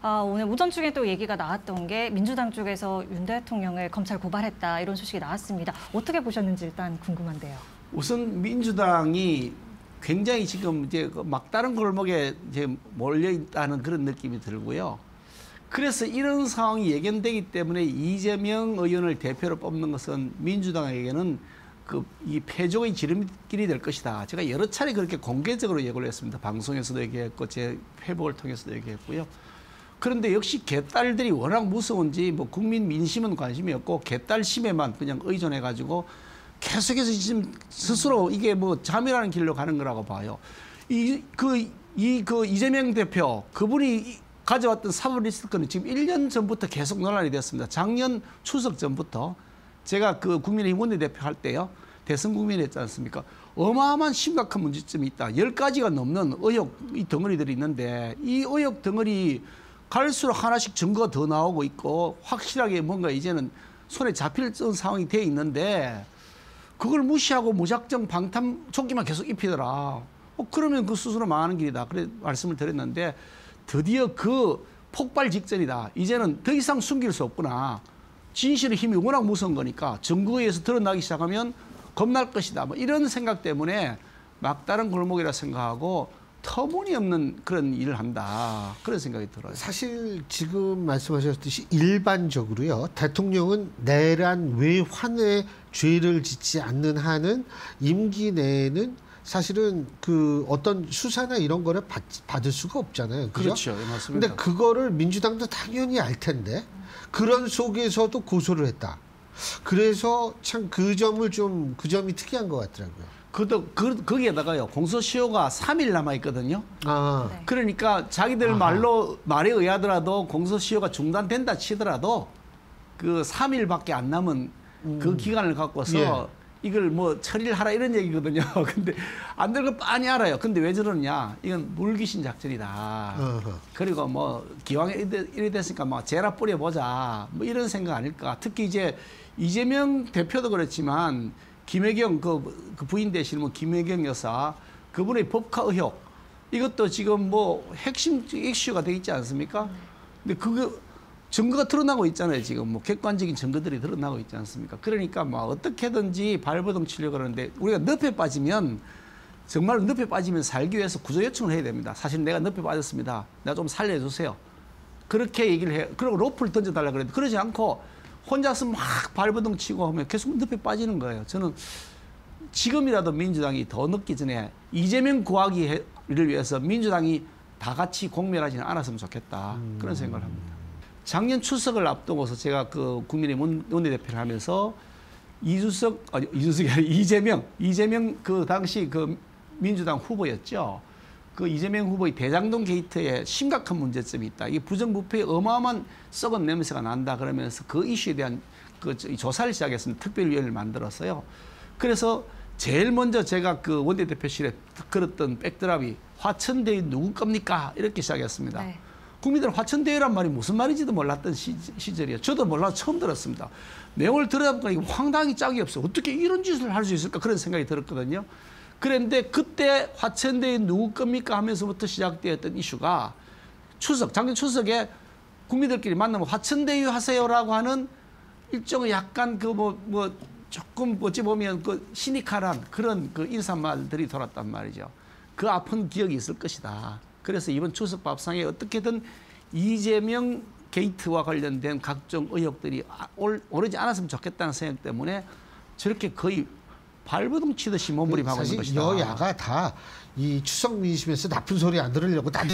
오늘 오전 중에 또 얘기가 나왔던 게 민주당 쪽에서 윤 대통령을 검찰 고발했다 이런 소식이 나왔습니다. 어떻게 보셨는지 일단 궁금한데요. 우선 민주당이 굉장히 지금 이제 막다른 골목에 이제 몰려 있다는 그런 느낌이 들고요. 그래서 이런 상황이 예견되기 때문에 이재명 의원을 대표로 뽑는 것은 민주당에게는 이 패족의 지름길이 될 것이다. 제가 여러 차례 그렇게 공개적으로 예고를 했습니다. 방송에서도 얘기했고 제 회복을 통해서도 얘기했고요. 그런데 역시 개딸들이 워낙 무서운지 뭐 국민 민심은 관심이 없고 개딸심에만 그냥 의존해가지고 계속해서 지금 스스로 이게 뭐 자멸하는 길로 가는 거라고 봐요. 이재명 대표 그분이 가져왔던 사법 리스크는 지금 1년 전부터 계속 논란이 됐습니다. 작년 추석 전부터 제가 그 국민의힘 원내대표 할 때요. 대선 국민했지 않습니까? 어마어마한 심각한 문제점이 있다. 10가지가 넘는 의혹 이 덩어리들이 있는데 이 의혹 덩어리 갈수록 하나씩 증거가 더 나오고 있고 확실하게 뭔가 이제는 손에 잡힐 상황이 돼 있는데 그걸 무시하고 무작정 방탄 조끼만 계속 입히더라. 그러면 그 스스로 망하는 길이다. 그래 말씀을 드렸는데 드디어 그 폭발 직전이다. 이제는 더 이상 숨길 수 없구나. 진실의 힘이 워낙 무서운 거니까 증거에 의해서 드러나기 시작하면 겁날 것이다. 뭐 이런 생각 때문에 막다른 골목이라 생각하고 터무니없는 그런 일을 한다. 그런 생각이 들어요. 사실 지금 말씀하셨듯이 일반적으로요. 대통령은 내란 외환의 죄를 짓지 않는 한은 임기 내에는 사실은 그 어떤 수사나 이런 거를 받을 수가 없잖아요. 그죠? 그렇죠. 예, 맞습니다. 근데 그거를 민주당도 당연히 알 텐데 그런 속에서도 고소를 했다. 그래서 참 그 점이 특이한 것 같더라고요. 거기에다가요. 공소시효가 3일 남아있거든요. 네. 그러니까 자기들 말에 의하더라도 공소시효가 중단된다 치더라도 그 3일밖에 안 남은 그 기간을 갖고서 예. 이걸 뭐 처리를 하라 이런 얘기거든요. 근데 안 될 거 뻔히 알아요. 근데 왜 저러냐? 이건 물귀신 작전이다. 그리고 뭐 기왕에 이래 됐으니까 뭐 재라 뿌려보자. 뭐 이런 생각 아닐까. 특히 이제 이재명 대표도 그렇지만 김혜경 그 부인 되시는 뭐 김혜경 여사 그분의 법카 의혹 이것도 지금 뭐 핵심 이슈가 돼 있지 않습니까? 근데 그거 증거가 드러나고 있잖아요. 지금 뭐 객관적인 증거들이 드러나고 있지 않습니까? 그러니까 뭐 어떻게든지 발버둥 치려고 하는데 우리가 늪에 빠지면 정말 늪에 빠지면 살기 위해서 구조 요청을 해야 됩니다. 사실 내가 늪에 빠졌습니다. 내가 좀 살려주세요. 그렇게 얘기를 해요. 그리고 로프를 던져달라 그랬는데 그러지 않고 혼자서 막 발버둥 치고 하면 계속 늪에 빠지는 거예요. 저는 지금이라도 민주당이 더 늦기 전에 이재명 구하기를 위해서 민주당이 다 같이 공멸하지는 않았으면 좋겠다. 그런 생각을 합니다. 작년 추석을 앞두고서 제가 그 국민의힘 원내대표를 하면서 이재명 그 당시 그 민주당 후보였죠. 그 이재명 후보의 대장동 게이트에 심각한 문제점이 있다. 이 부정부패에 어마어마한 썩은 냄새가 난다 그러면서 그 이슈에 대한 그 조사를 시작했습니다. 특별위원회를 만들었어요. 그래서 제일 먼저 제가 그 원내대표실에 걸었던 백드랍이 화천대유 누구 겁니까? 이렇게 시작했습니다. 네. 국민들은 화천대유란 말이 무슨 말인지도 몰랐던 시절이에요. 저도 몰라서 처음 들었습니다. 내용을 들어보니까 황당히 짝이 없어. 어떻게 이런 짓을 할 수 있을까? 그런 생각이 들었거든요. 그런데 그때 화천대유 누구 겁니까? 하면서부터 시작되었던 이슈가 작년 추석에 국민들끼리 만나면 화천대유 하세요라고 하는 일종의 약간 조금 어찌 보면 그 시니컬한 그런 그 인사말들이 돌았단 말이죠. 그 아픈 기억이 있을 것이다. 그래서 이번 추석 밥상에 어떻게든 이재명 게이트와 관련된 각종 의혹들이 오르지 않았으면 좋겠다는 생각 때문에 저렇게 거의 발버둥 치듯이 몸부림하고 있는 것이다. 사실 여야가 다 이 추석 민심에서 나쁜 소리 안 들으려고 다들